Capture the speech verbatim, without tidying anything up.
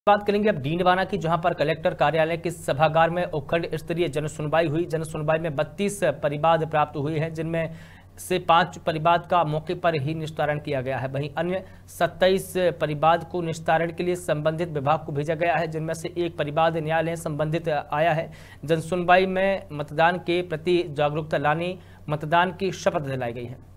बात करेंगे अब डीडवाना की, जहां पर कलेक्टर कार्यालय के सभागार में उपखंड स्तरीय जन सुनवाई हुई। जन सुनवाई में बत्तीस परिवाद प्राप्त हुए हैं, जिनमें से पांच परिवाद का मौके पर ही निस्तारण किया गया है। वहीं अन्य सत्ताईस परिवाद को निस्तारण के लिए संबंधित विभाग को भेजा गया है, जिनमें से एक परिवाद न्यायालय संबंधित आया है। जन सुनवाई में मतदान के प्रति जागरूकता लाने मतदान की शपथ दिलाई गई है।